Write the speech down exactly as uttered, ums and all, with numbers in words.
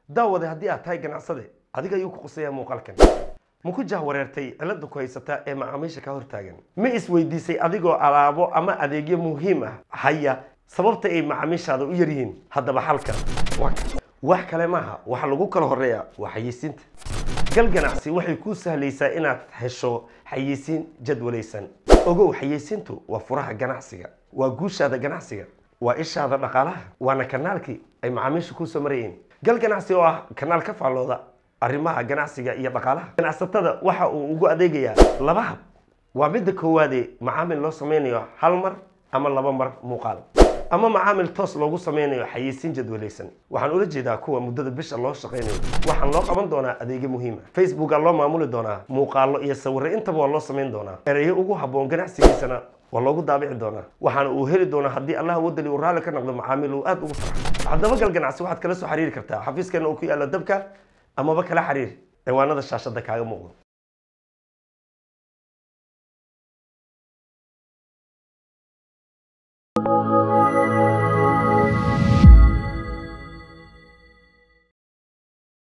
daawada haddii aad tahay ganacsade adiga ayuu ku quseeyaa muuqaalkan ma ku jahwareertay cilada ku haysata ee macaamiisha ka hortaagan ma isweydiisay adigoo alaabo ama adeegyo muhiim ah haya sababta ay macaamiishaada u yaryihiin haddaba halkan wax kale maaha waxa lagu kala horeeyaa waa xayeysiinta gal ganacsi waxay ku sahlaysaa inaad hesho xayeysiin jadwalaysan ogow xayeysiintu waa furaha ganacsiga waa guushaada ganacsiga waa ishaada dhaqaalaha waana kanaalkii ay macaamiishu ku soo marayeen gal ganacsi oo ah kanaal ka faalooda arrimaha ganacsiga iyo dhaqaalaha ganacsatada waxa uu ugu adeegayaa laba hab waa midda koowaad ee macaamil loo sameynayo hal mar ama laba mar muuqaal ama macaamil toos loogu sameynayo xayeysiin jadwalaysan waxaan ula jeedaa kuwa muddada bisha loo shaqeynayo waxaan loo qaban doonaa adeegyo muhiim ah Facebook loo maamuli doonaa muuqaallo iyo sawirro intaba waa loo sameyn doonaa erayo ugu habboon ganacsigiisana waa loogu daabici doonaa waxaana uu heli doonaa haddii Allah wadali uu raali ka noqdo macaamil uu aad ugu farxo haddaba gal ganacsi waxaad kala soo xiriiri kartaa xafiiskana oo ku yaala dabka amaba kala xiriir ciwaanada shaashada kaaga muuqdo